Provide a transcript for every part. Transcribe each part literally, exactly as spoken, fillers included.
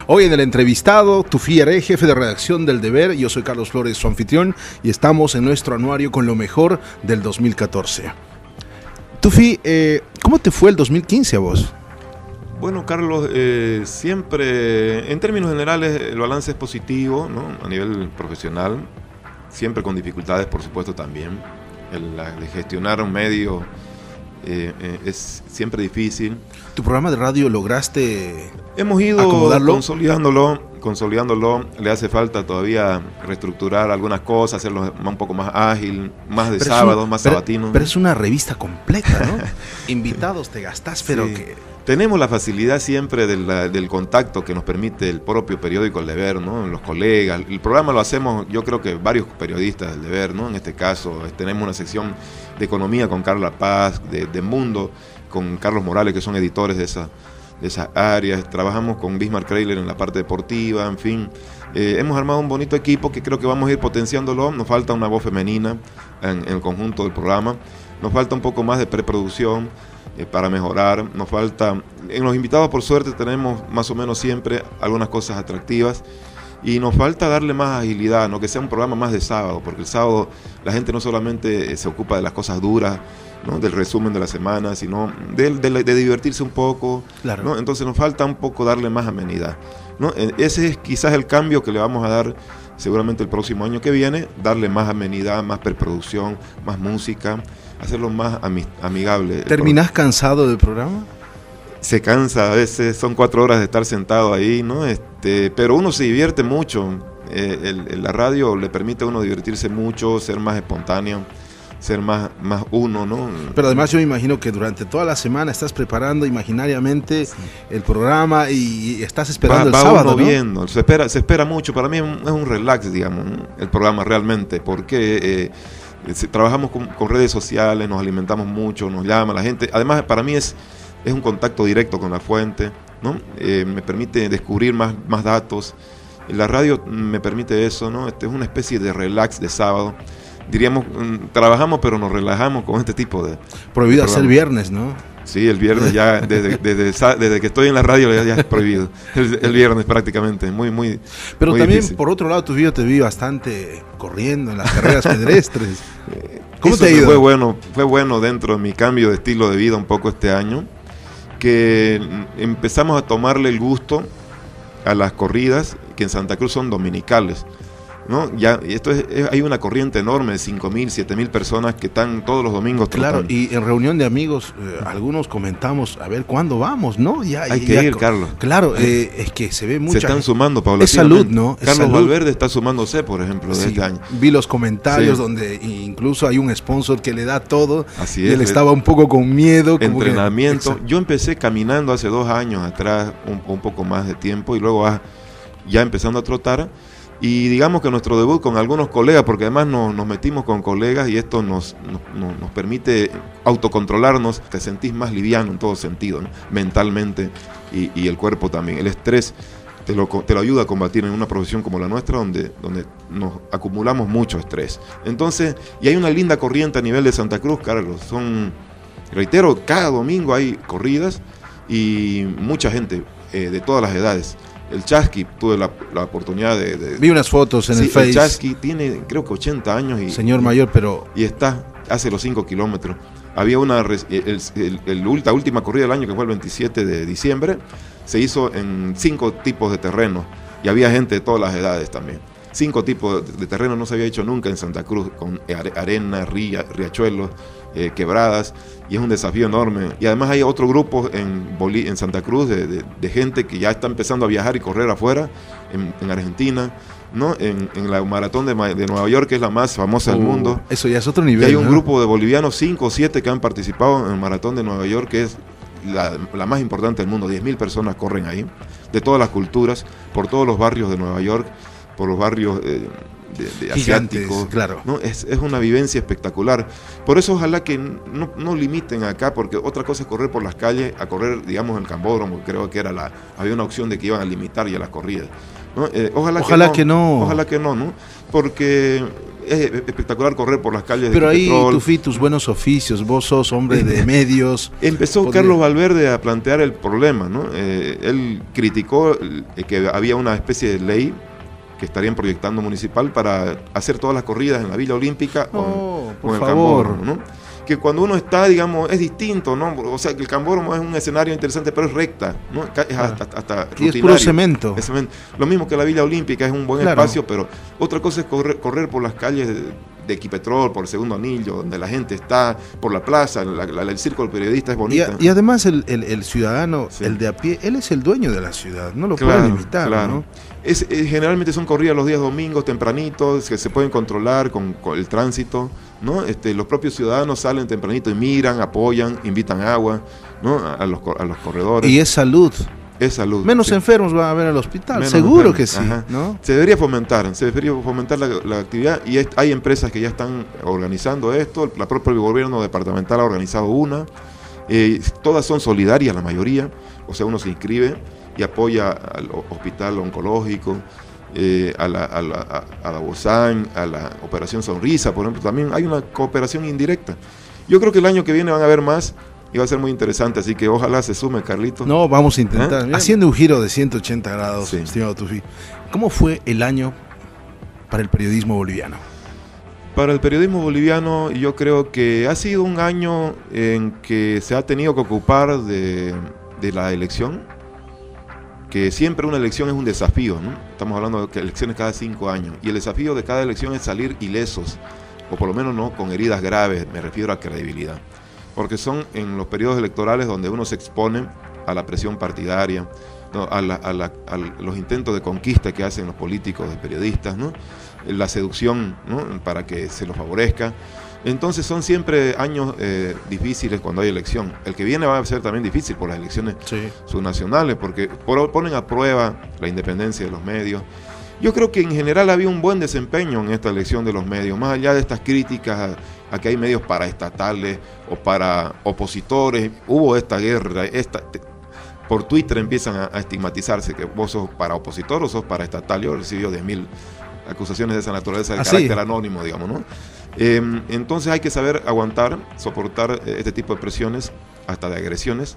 Hoy en el entrevistado, Tufi Heré, jefe de redacción del Deber. Yo soy Carlos Flores, su anfitrión, y estamos en nuestro anuario con lo mejor del dos mil catorce. Tufi, eh, ¿cómo te fue el dos mil quince a vos? Bueno, Carlos, eh, siempre, en términos generales, el balance es positivo, ¿no? A nivel profesional, siempre con dificultades, por supuesto, también. El, la, de gestionar un medio eh, eh, es siempre difícil. ¿Tu programa de radio lograste Hemos ido acomodarlo? consolidándolo, consolidándolo. Le hace falta todavía reestructurar algunas cosas, hacerlo un poco más ágil, más de Pero sábado, es un, más pero, sabatino. Pero es una revista completa, ¿no? Invitados te gastás, pero Sí. que... Tenemos la facilidad siempre de la, del contacto que nos permite el propio periódico El Deber, ¿no? Los colegas. El programa lo hacemos, yo creo que varios periodistas del Deber, ¿no? En este caso, tenemos una sección de economía con Carla Paz, de, de Mundo, con Carlos Morales, que son editores de esa de esas áreas. Trabajamos con Bismarck Kreiler en la parte deportiva, en fin. Eh, hemos armado un bonito equipo que creo que vamos a ir potenciándolo. Nos falta una voz femenina en, en el conjunto del programa. Nos falta un poco más de preproducción eh, para mejorar. Nos falta... En los invitados, por suerte, tenemos más o menos siempre algunas cosas atractivas. Y nos falta darle más agilidad, ¿no? Que sea un programa más de sábado, porque el sábado la gente no solamente se ocupa de las cosas duras, ¿no? Del resumen de la semana, sino de, de, de divertirse un poco, Claro. ¿no? Entonces nos falta un poco darle más amenidad, ¿no? Ese es quizás el cambio que le vamos a dar seguramente el próximo año que viene, darle más amenidad, más preproducción, más música, hacerlo más ami- amigable. ¿Terminás cansado del programa? Se cansa, a veces son cuatro horas de estar sentado ahí, ¿no? Este, pero uno se divierte mucho. Eh, el, el, la radio le permite a uno divertirse mucho, ser más espontáneo, ser más, más uno, ¿no? Pero además yo me imagino que durante toda la semana estás preparando imaginariamente sí. el programa y estás esperando va, el va sábado, uno ¿no? viendo, se espera, se espera mucho. Para mí es un, es un relax, digamos, ¿no? El programa realmente, porque eh, trabajamos con, con redes sociales, nos alimentamos mucho, nos llama la gente. Además, para mí es es un contacto directo con la fuente, ¿no? Eh, me permite descubrir más, más datos. La radio me permite eso, ¿no? Este es una especie de relax de sábado. Diríamos, mmm, trabajamos pero nos relajamos con este tipo de... Prohibido de hacer viernes, ¿no? Sí, el viernes ya, desde, desde, desde que estoy en la radio ya, ya es prohibido. El, el viernes prácticamente, muy, muy Pero muy también, difícil. Por otro lado, tu video te vi bastante corriendo en las carreras pedestres. ¿Cómo Eso te ha ido? Fue bueno, fue bueno dentro de mi cambio de estilo de vida un poco este año, que empezamos a tomarle el gusto a las corridas que en Santa Cruz son dominicales, ¿no? Ya, esto es, es, hay una corriente enorme de cinco mil, siete mil personas que están todos los domingos trotando. Claro, y en reunión de amigos, eh, algunos comentamos, a ver, ¿cuándo vamos? ¿No? Ya, hay ya, que ya, ir, Carlos. Claro, eh, es que se ve mucha... Se están sumando paulatinamente. Es salud, ¿no? Es Carlos salud. Valverde está sumándose, por ejemplo, de sí, este año. Vi los comentarios sí. donde incluso hay un sponsor que le da todo. Así y es. él estaba un poco con miedo. Como entrenamiento. Que... Yo empecé caminando hace dos años atrás, un, un poco más de tiempo, y luego ah, ya empezando a trotar. Y digamos que nuestro debut con algunos colegas, porque además nos, nos metimos con colegas y esto nos, nos, nos permite autocontrolarnos, te sentís más liviano en todo sentido, ¿no? Mentalmente y, y el cuerpo también. El estrés te lo, te lo ayuda a combatir en una profesión como la nuestra, donde, donde nos acumulamos mucho estrés. Entonces, y hay una linda corriente a nivel de Santa Cruz, Carlos. Son, reitero, cada domingo hay corridas y mucha gente eh, de todas las edades. El Chasqui, tuve la, la oportunidad de, de... Vi unas fotos en sí, el Face. El Chasqui tiene, creo que ochenta años. Y, Señor mayor, pero... Y está, hace los cinco kilómetros. Había una... El, el, el, el, la última corrida del año, que fue el veintisiete de diciembre, se hizo en cinco tipos de terrenos. Y había gente de todas las edades también. Cinco tipos de, de terrenos no se había hecho nunca en Santa Cruz, con arena, ría, riachuelos, eh, quebradas, y es un desafío enorme. Y además hay otro grupo en, Bolí- en Santa Cruz de, de, de gente que ya está empezando a viajar y correr afuera, en, en Argentina, ¿no? En, en la maratón de, de Nueva York, que es la más famosa uh, del mundo. Eso ya es otro nivel. Y hay un ¿no? grupo de bolivianos, cinco o siete, que han participado en el maratón de Nueva York, que es la, la más importante del mundo. diez mil personas corren ahí, de todas las culturas, por todos los barrios de Nueva York, por los barrios eh, de, de asiáticos, claro. ¿no? Es, es una vivencia espectacular. Por eso ojalá que no, no limiten acá, porque otra cosa es correr por las calles, a correr, digamos, en el Cambódromo, creo que era la, había una opción de que iban a limitar ya las corridas. ¿no? Eh, ojalá ojalá que, no, que no. Ojalá que no, ¿no? Porque es espectacular correr por las calles Pero de ahí, Equipetrol. Tufi, tus buenos oficios, vos sos hombre de medios. Empezó podría... Carlos Valverde a plantear el problema, ¿no? Eh, él criticó que había una especie de ley que estarían proyectando municipal para hacer todas las corridas en la Villa Olímpica con, oh, con el favor. Cambódromo, ¿no? Que cuando uno está, digamos, es distinto, ¿no? O sea, que el Cambódromo es un escenario interesante, pero es recta, ¿no? Es hasta, hasta y es puro cemento. Es cemento. Lo mismo que la Villa Olímpica, es un buen claro. espacio, pero otra cosa es correr, correr por las calles de, de Equipetrol, por el Segundo Anillo, donde la gente está, por la plaza, la, la, el círculo periodista es bonita. Y, a, y además el, el, el ciudadano, sí. el de a pie, él es el dueño de la ciudad, no lo claro, pueden limitar, claro. ¿no? Es, eh, generalmente son corridas los días domingos, tempranitos, que se pueden controlar con, con el tránsito, ¿no? Este, los propios ciudadanos salen tempranito y miran, apoyan, invitan agua, ¿no? a, a, los, a los corredores. Y es salud. Es salud. Menos sí. enfermos van a ver al hospital, Menos seguro enfermos. que sí, Ajá. ¿no? Se debería fomentar, se debería fomentar la, la actividad y es, hay empresas que ya están organizando esto, la propia gobierno departamental ha organizado una, eh, todas son solidarias la mayoría, o sea, uno se inscribe y apoya al hospital oncológico, eh, a la, a la, a la Bozán, a la Operación Sonrisa, por ejemplo, también hay una cooperación indirecta. Yo creo que el año que viene van a haber más y va a ser muy interesante, así que ojalá se sume, Carlito. No, vamos a intentar. ¿Eh? Haciendo un giro de ciento ochenta grados, sí. estimado Tufi. ¿Cómo fue el año para el periodismo boliviano? Para el periodismo boliviano yo creo que ha sido un año en que se ha tenido que ocupar de, de la elección, que siempre una elección es un desafío, ¿no? Estamos hablando de que elecciones cada cinco años, y el desafío de cada elección es salir ilesos, o por lo menos no con heridas graves, me refiero a credibilidad. Porque son en los periodos electorales donde uno se expone a la presión partidaria, ¿no? a, la, a, la, a los intentos de conquista que hacen los políticos, los periodistas, ¿no? La seducción, ¿no? Para que se los favorezca. Entonces son siempre años eh, difíciles cuando hay elección. El que viene va a ser también difícil por las elecciones sí. subnacionales, porque por, ponen a prueba la independencia de los medios. Yo creo que en general había un buen desempeño en esta elección de los medios, más allá de estas críticas a, a que hay medios paraestatales o para opositores. Hubo esta guerra, esta, te, por Twitter empiezan a, a estigmatizarse que vos sos para opositor o sos paraestatal. Yo he recibido diez mil acusaciones de esa naturaleza, de ¿Ah, carácter sí? anónimo, digamos, ¿no? Eh, entonces hay que saber aguantar, soportar este tipo de presiones, hasta de agresiones,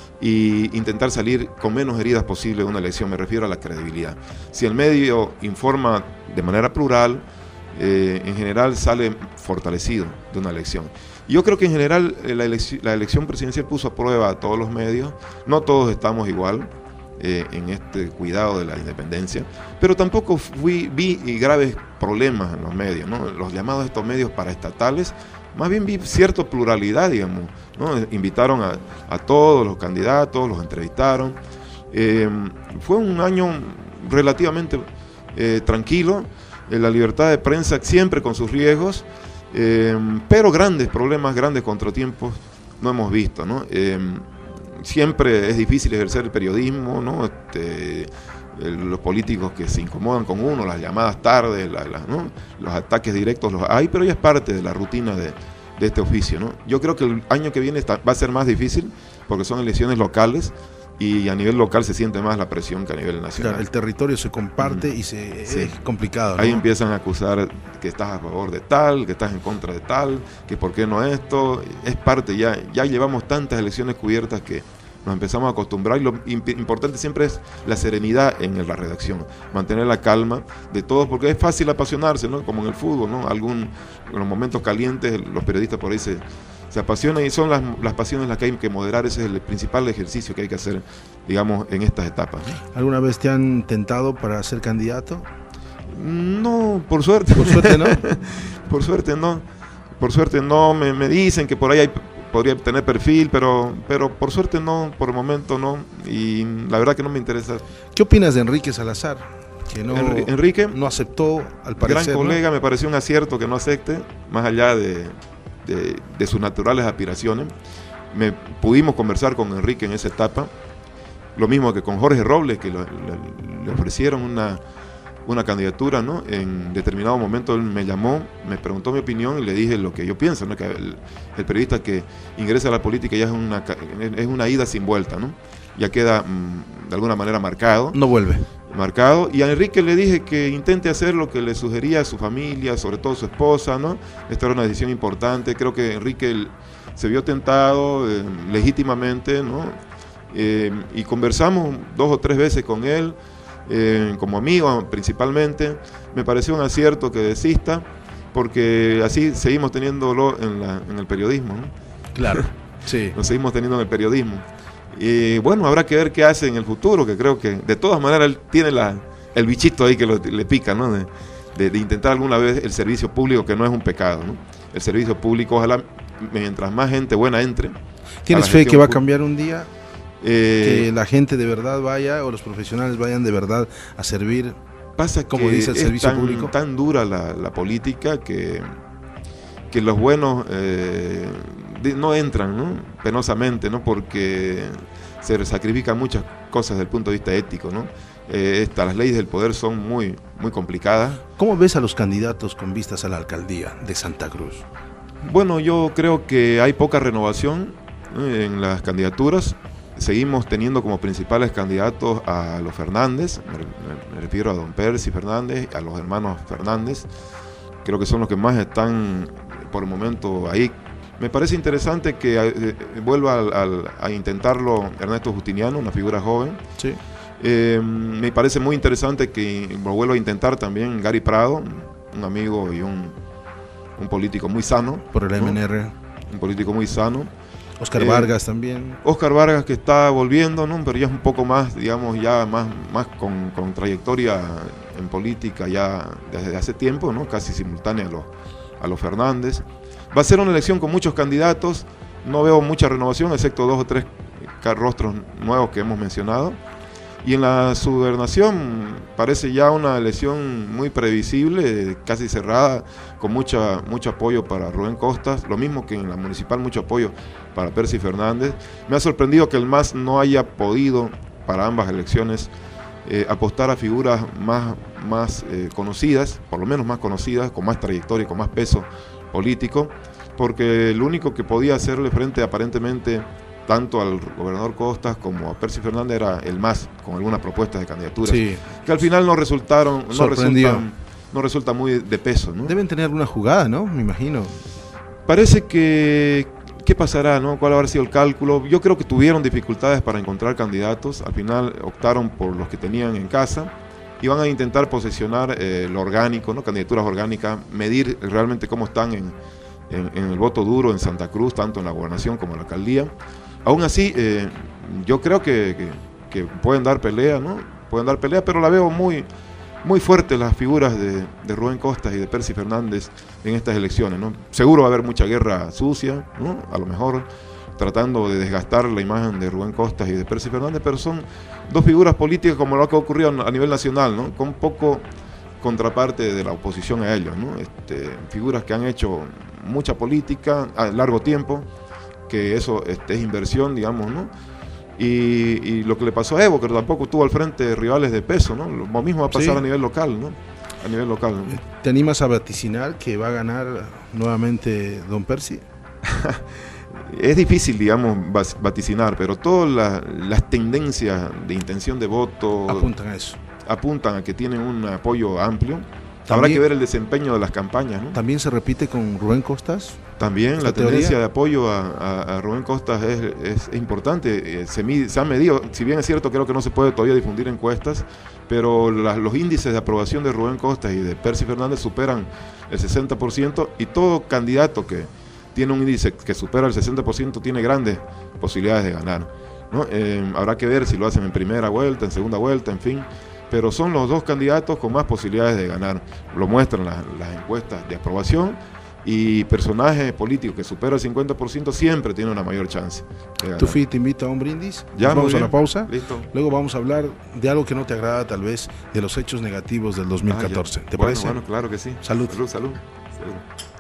y intentar salir con menos heridas posible de una elección. Me refiero a la credibilidad. Si el medio informa de manera plural, eh, en general sale fortalecido de una elección. Yo creo que en general la, elec la elección presidencial puso a prueba a todos los medios. No todos estamos igual eh, en este cuidado de la independencia, pero tampoco fui, vi graves problemas en los medios, ¿no? Los llamados estos medios paraestatales, más bien vi cierta pluralidad, digamos, ¿no? Invitaron a, a todos los candidatos, los entrevistaron. Eh, fue un año relativamente eh, tranquilo, eh, la libertad de prensa siempre con sus riesgos, eh, pero grandes problemas, grandes contratiempos no hemos visto, ¿no? Eh, siempre es difícil ejercer el periodismo, ¿no? Este, los políticos que se incomodan con uno, las llamadas tardes, la, la, ¿no? los ataques directos los hay, pero ya es parte de la rutina de, de este oficio, ¿no? Yo creo que el año que viene está, va a ser más difícil porque son elecciones locales y a nivel local se siente más la presión que a nivel nacional. Claro, el territorio se comparte mm. y se, sí. es complicado, ¿no? Ahí empiezan a acusar que estás a favor de tal, que estás en contra de tal, que por qué no esto. Es parte, ya, ya llevamos tantas elecciones cubiertas que nos empezamos a acostumbrar, y lo imp importante siempre es la serenidad en la redacción, mantener la calma de todos, porque es fácil apasionarse, ¿no? Como en el fútbol, ¿no? Algún, en los momentos calientes los periodistas por ahí se, se apasionan, y son las, las pasiones las que hay que moderar. Ese es el principal ejercicio que hay que hacer, digamos, en estas etapas, ¿no? ¿Alguna vez te han tentado para ser candidato? No, por suerte. Por suerte no. Por suerte no. Por suerte no. Me, me dicen que por ahí hay, podría tener perfil, pero, pero por suerte no, por el momento no. Y la verdad que no me interesa. ¿Qué opinas de Enrique Salazar? Que no, Enrique no aceptó, al parecer. Gran colega, ¿no? Me pareció un acierto que no acepte, más allá de, de, de sus naturales aspiraciones. Me, pudimos conversar con Enrique en esa etapa. Lo mismo que con Jorge Robles, que lo, le, le ofrecieron una, una candidatura, ¿no? En determinado momento él me llamó, me preguntó mi opinión y le dije lo que yo pienso, ¿no? Que el, el periodista que ingresa a la política ya es una, es una ida sin vuelta, ¿no? Ya queda mmm, de alguna manera marcado. No vuelve. marcado. Y a Enrique le dije que intente hacer lo que le sugería a su familia, sobre todo su esposa, ¿no? Esta era una decisión importante. Creo que Enrique se vio tentado eh, legítimamente, ¿no? Eh, y conversamos dos o tres veces con él, eh, como amigo principalmente. Me pareció un acierto que desista, porque así seguimos teniéndolo en, la, en el periodismo, ¿no? Claro, sí. Lo seguimos teniendo en el periodismo. Y bueno, habrá que ver qué hace en el futuro, que creo que de todas maneras él tiene la, el bichito ahí que lo, le pica, ¿no? De, de, de intentar alguna vez el servicio público, que no es un pecado, ¿no? El servicio público, ojalá mientras más gente buena entre. ¿Tienes fe que va a cambiar un día? Eh, que la gente de verdad vaya, o los profesionales vayan de verdad a servir. Pasa como que dice el servicio es tan, público. tan dura la, la política que, que los buenos eh, de, no entran, ¿no? Penosamente, ¿no? Porque se sacrifican muchas cosas desde el punto de vista ético, ¿no? Eh, esta, las leyes del poder son muy, muy complicadas. ¿Cómo ves a los candidatos con vistas a la alcaldía de Santa Cruz? Bueno, yo creo que hay poca renovación, ¿no? En las candidaturas. Seguimos teniendo como principales candidatos a los Fernández, me, me, me refiero a don Percy Fernández, a los hermanos Fernández. Creo que son los que más están por el momento ahí. Me parece interesante que eh, vuelva al, al, a intentarlo Ernesto Justiniano, una figura joven. Sí. Eh, me parece muy interesante que lo vuelva a intentar también Gary Prado, un amigo y un, un político muy sano. Por el ¿no? M N R. Un político muy sano. Oscar Eh, Vargas también. Oscar Vargas, que está volviendo, ¿no? Pero ya es un poco más, digamos, ya más, más con, con trayectoria en política ya desde hace tiempo, ¿no? Casi simultánea a los, a los Fernández. Va a ser una elección con muchos candidatos, no veo mucha renovación, excepto dos o tres rostros nuevos que hemos mencionado. Y en la subgobernación parece ya una elección muy previsible, casi cerrada, con mucha, mucho apoyo para Rubén Costas, lo mismo que en la municipal, mucho apoyo para Percy Fernández. Me ha sorprendido que el M A S no haya podido, para ambas elecciones, eh, apostar a figuras más, más eh, conocidas, por lo menos más conocidas, con más trayectoria, con más peso político, porque el único que podía hacerle frente aparentemente tanto al gobernador Costas como a Percy Fernández era el M A S, con algunas propuestas de candidaturas, Sí. que al final no resultaron, no Sorprendió. resultan, no resulta muy de peso, ¿no? Deben tener alguna jugada, ¿no? Me imagino. Parece que, ¿qué pasará, no? ¿Cuál habrá sido el cálculo? Yo creo que tuvieron dificultades para encontrar candidatos, al final optaron por los que tenían en casa y van a intentar posesionar eh, lo orgánico, ¿no? Candidaturas orgánicas, medir realmente cómo están en, en, en el voto duro en Santa Cruz, tanto en la gobernación como en la alcaldía. Aún así, eh, yo creo que, que, que pueden dar pelea, ¿no? Pueden dar pelea, pero la veo muy, muy fuerte las figuras de, de Rubén Costas y de Percy Fernández en estas elecciones, ¿no? Seguro va a haber mucha guerra sucia, ¿no? A lo mejor tratando de desgastar la imagen de Rubén Costas y de Percy Fernández, pero son dos figuras políticas como lo que ha ocurrido a nivel nacional, ¿no? Con poco contraparte de la oposición a ellos, ¿no? Este, figuras que han hecho mucha política a largo tiempo, que eso este, es inversión, digamos, ¿no? Y, y lo que le pasó a Evo, que tampoco tuvo al frente rivales de peso, ¿no? Lo mismo va a pasar Sí. a nivel local, ¿no? A nivel local, ¿no? ¿Te animas a vaticinar que va a ganar nuevamente don Percy? Es difícil, digamos, vaticinar, pero todas la, las tendencias de intención de voto Apuntan a eso. apuntan a que tienen un apoyo amplio. También, habrá que ver el desempeño de las campañas, ¿no? ¿También se repite con Rubén Costas? También la teoría? tendencia de apoyo a, a, a Rubén Costas es, es, es importante. Se, mide, se ha medido, si bien es cierto, creo que no se puede todavía difundir encuestas, pero la, los índices de aprobación de Rubén Costas y de Percy Fernández superan el sesenta por ciento, y todo candidato que tiene un índice que supera el sesenta por ciento tiene grandes posibilidades de ganar, ¿no? Eh, habrá que ver si lo hacen en primera vuelta, en segunda vuelta, en fin, pero son los dos candidatos con más posibilidades de ganar. Lo muestran las, las encuestas de aprobación, y personaje político que supera el cincuenta por ciento siempre tiene una mayor chance de ganar. Tufi, te invito a un brindis. Ya, Nos vamos muy a la bien. pausa. Listo. Luego vamos a hablar de algo que no te agrada, tal vez, de los hechos negativos del dos mil catorce. Ah, ya. ¿Te Bueno, parece? Bueno, claro que sí. Salud. Salud, salud. Salud.